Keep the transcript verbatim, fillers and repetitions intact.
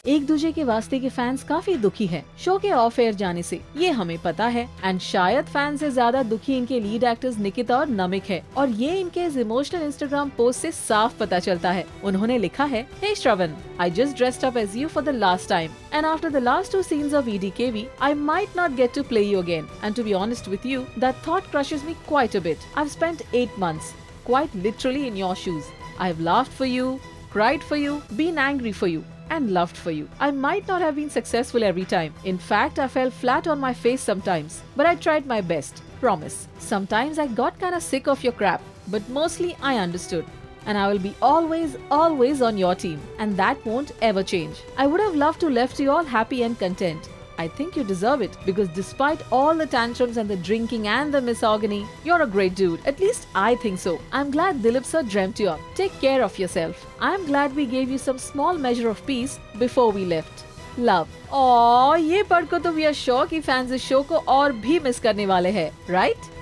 एक दूसरे के वास्ते के फैंस काफी दुखी हैं शो के ऑफ एयर जाने से, ये हमें पता है। एंड शायद फैंस से ज्यादा दुखी इनके लीड एक्टर्स निकिता और नमिक है, और ये इनके इमोशनल इंस्टाग्राम पोस्ट से साफ पता चलता है। उन्होंने लिखा है, हे श्रवण, I just dressed up as you for the last time, and after the last two scenes of E D K V, I might not get to play you again. And to be honest with you, that thought crushes me quite a bit. I've spent eight months, quite literally in your shoes. I've laughed for you, cried for you, been angry for you, and loved for you. I might not have been successful every time. In fact, I fell flat on my face sometimes, but I tried my best. Promise. Sometimes I got kinda sick of your crap, but mostly I understood. And I will be always, always on your team. And that won't ever change. I would have loved to left you all happy and content. I think you deserve it, because despite all the tantrums and the drinking and the misogyny, you're a great dude. At least I think so. I'm glad Dilip sir dreamt you up. Take care of yourself. I'm glad we gave you some small measure of peace before we left. Love. Aww, ये पढ़ को तो we are sure कि fans इस show को और भी miss करने वाले हैं, right?